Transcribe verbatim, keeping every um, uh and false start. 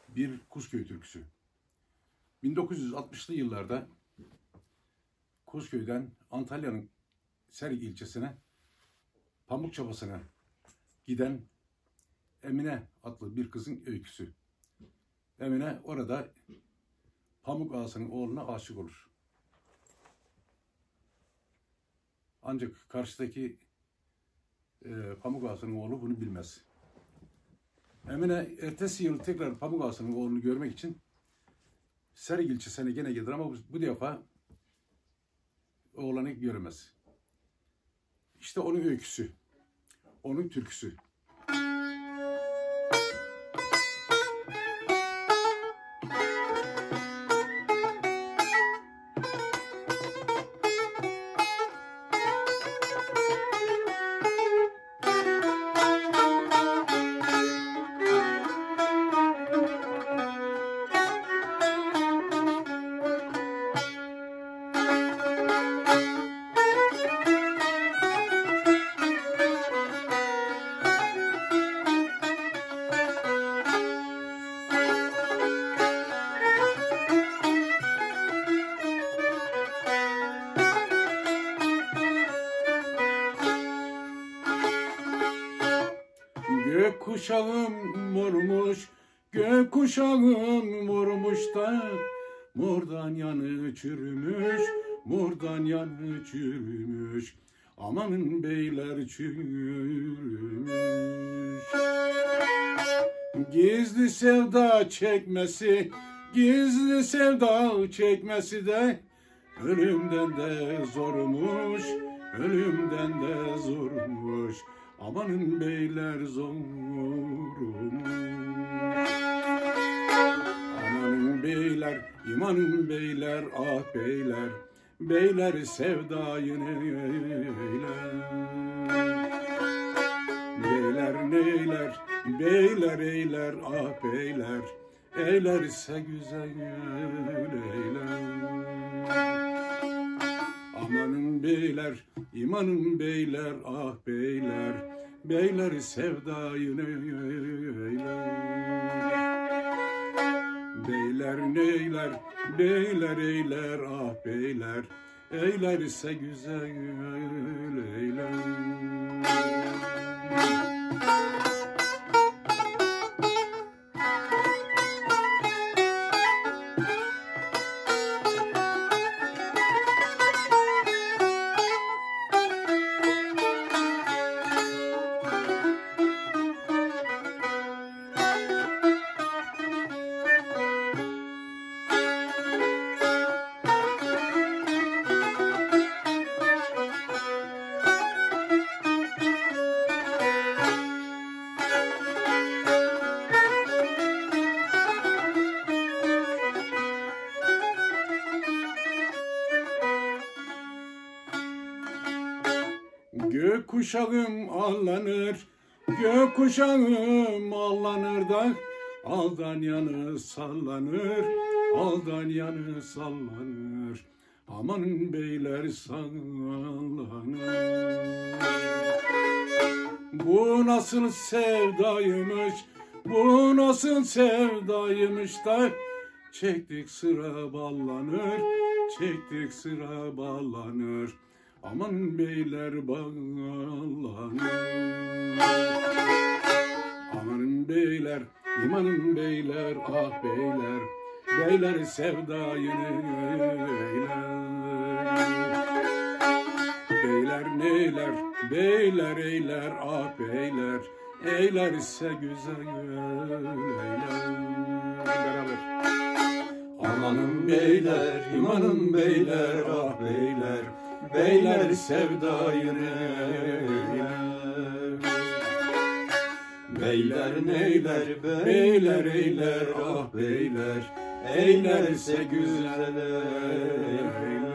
bir Kuzköy türküsü. bin dokuz yüz altmışlı yıllarda Kuzköy'den Antalya'nın Serik ilçesine pamuk çabasına giden Emine adlı bir kızın öyküsü. Emine orada pamuk ağasının oğluna aşık olur. Ancak karşıdaki e, pamuk ağasının oğlu bunu bilmez. Emine ertesi yıl tekrar pamuk ağasının oğlunu görmek için Serik ilçesine gene gelir ama bu, bu defa oğlanı göremez. İşte onun öyküsü, onun türküsü. Gökkuşağım mormuş, gökkuşağım mormuş da mordan yanı çürümüş, mordan yanı çürümüş. Amanın beyler çürümüş. Gizli sevda çekmesi, gizli sevda çekmesi de ölümden de zormuş, ölümden de zormuş. Amanın beyler zormuş. Amanın beyler, imanın beyler, ah beyler, beyler sevdayı neyler. Beyler neyler, beyler eyler, ah beyler, eylerse güzel eyler. Amanın beyler, imanın beyler, ah beyler, beyler sevdayı neyler. Beyler neyler, beyler eyler, ah beyler, eylerse güzel eyler. Gökkuşağım allanır, gökkuşağım allanır da aldan yanı sallanır, aldan yanı sallanır. Amanın beyler sallanır. Bu nasıl sevdaymış, bu nasıl sevdaymış da çektik sıra ballanır, çektik sıra ballanır. Aman beyler bağlanır. Amanın beyler, imanın beyler, ah beyler, beyler sevdayı neyler. Beyler neyler, beyler eyler, ah beyler, eylerse güzel eyler. Beraber. Amanın beyler, imanın beyler, ah beyler, beyler sevdayı neyler. Beyler neyler, beyler eyler, ah beyler, eylerse güzel eyler.